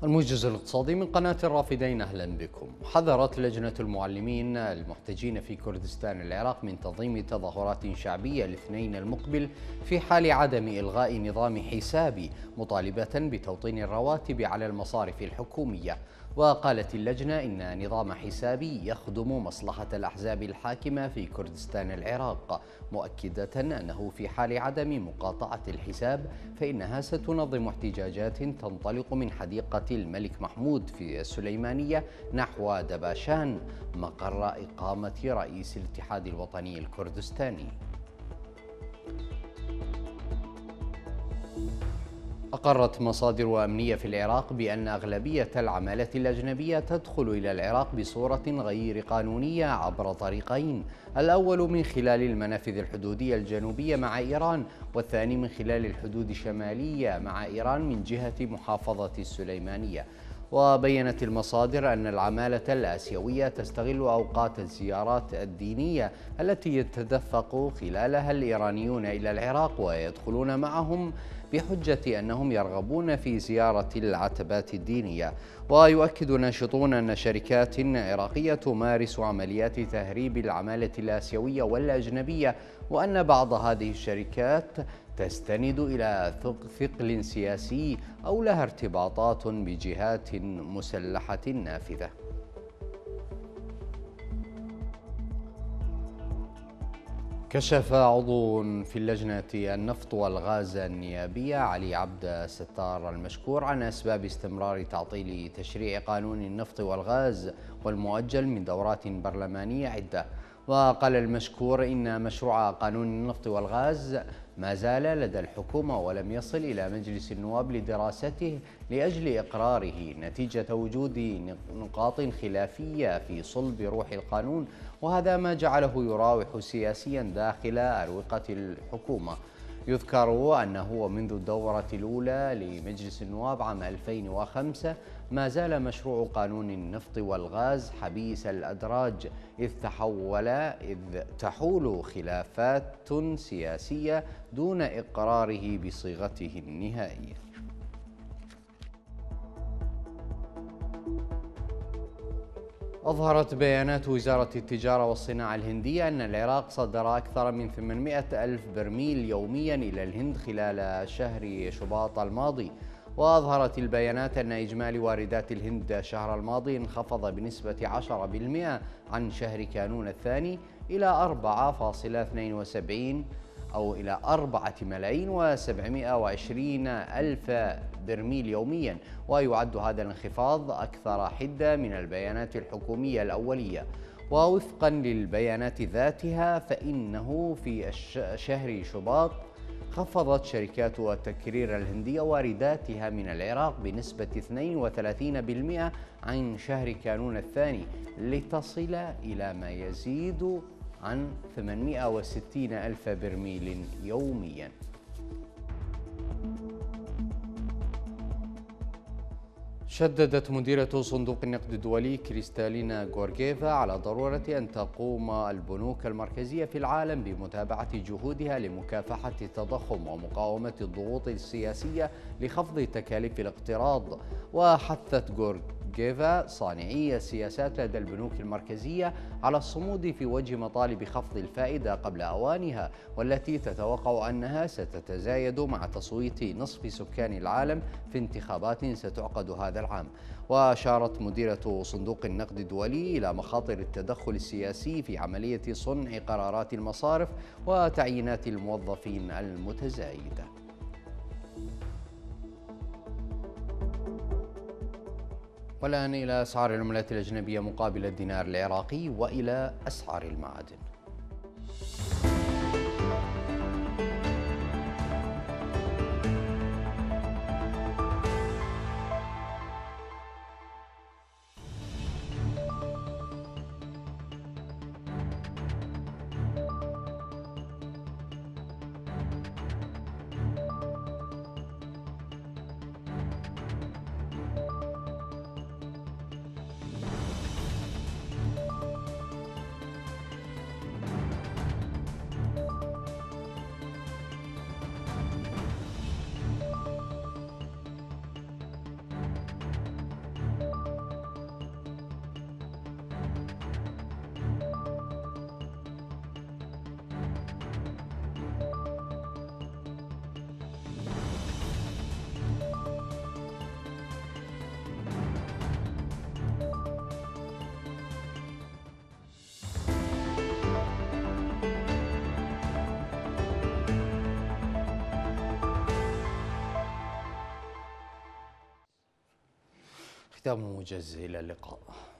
الموجز الاقتصادي من قناة الرافدين، أهلا بكم. حذرت لجنة المعلمين المحتجين في كردستان العراق من تنظيم تظاهرات شعبية الاثنين المقبل في حال عدم إلغاء نظام حسابي، مطالبة بتوطين الرواتب على المصارف الحكومية. وقالت اللجنة إن نظام حسابي يخدم مصلحة الأحزاب الحاكمة في كردستان العراق، مؤكدة أنه في حال عدم مقاطعة الحساب فإنها ستنظم احتجاجات تنطلق من حديقة الملك محمود في السليمانية نحو دباشان، مقر إقامة رئيس الاتحاد الوطني الكردستاني. أقرت مصادر أمنية في العراق بأن أغلبية العمالة الأجنبية تدخل إلى العراق بصورة غير قانونية عبر طريقين، الأول من خلال المنافذ الحدودية الجنوبية مع إيران، والثاني من خلال الحدود الشمالية مع إيران من جهة محافظة السليمانية. وبينت المصادر أن العمالة الآسيوية تستغل أوقات الزيارات الدينية التي يتدفق خلالها الإيرانيون إلى العراق ويدخلون معهم بحجة أنهم يرغبون في زيارة العتبات الدينية. ويؤكد ناشطون أن شركات عراقية تمارس عمليات تهريب العمالة الآسيوية والأجنبية، وأن بعض هذه الشركات تستند إلى ثقل سياسي أو لها ارتباطات بجهات مسلحة نافذة. كشف عضو في اللجنة النفط والغاز النيابية علي عبد الستار المشكور عن أسباب استمرار تعطيل تشريع قانون النفط والغاز والمؤجل من دورات برلمانية عدة. وقال المشكور إن مشروع قانون النفط والغاز ما زال لدى الحكومة ولم يصل إلى مجلس النواب لدراسته لأجل إقراره نتيجة وجود نقاط خلافية في صلب روح القانون، وهذا ما جعله يراوح سياسيا داخل أروقة الحكومة. يذكر أنه منذ الدورة الأولى لمجلس النواب عام 2005 ما زال مشروع قانون النفط والغاز حبيس الأدراج، إذ تحول خلافات سياسية دون إقراره بصيغته النهائية. أظهرت بيانات وزارة التجارة والصناعة الهندية أن العراق صدر أكثر من 800 ألف برميل يوميا إلى الهند خلال شهر شباط الماضي. وأظهرت البيانات أن إجمالي واردات الهند الشهر الماضي انخفض بنسبة 10% عن شهر كانون الثاني إلى 4.72 أو إلى 4,720,000 برميل يوميا، ويعد هذا الانخفاض أكثر حدة من البيانات الحكومية الأولية. ووفقا للبيانات ذاتها فإنه في شهر شباط خفضت شركات التكرير الهندية وارداتها من العراق بنسبة 32% عن شهر كانون الثاني، لتصل إلى ما يزيد عن 860 ألف برميل يوميا. شددت مديرة صندوق النقد الدولي كريستالينا غورغيفا على ضرورة أن تقوم البنوك المركزية في العالم بمتابعة جهودها لمكافحة التضخم ومقاومة الضغوط السياسية لخفض تكاليف الاقتراض. وحثت غورغيفا صانعي السياسات لدى البنوك المركزية على الصمود في وجه مطالب خفض الفائدة قبل أوانها، والتي تتوقع أنها ستتزايد مع تصويت نصف سكان العالم في انتخابات ستعقد هذا العام. وأشارت مديرة صندوق النقد الدولي إلى مخاطر التدخل السياسي في عملية صنع قرارات المصارف وتعيينات الموظفين المتزايدة. والآن إلى أسعار العملات الأجنبية مقابل الدينار العراقي وإلى أسعار المعادن. ختام موجز، إلى اللقاء.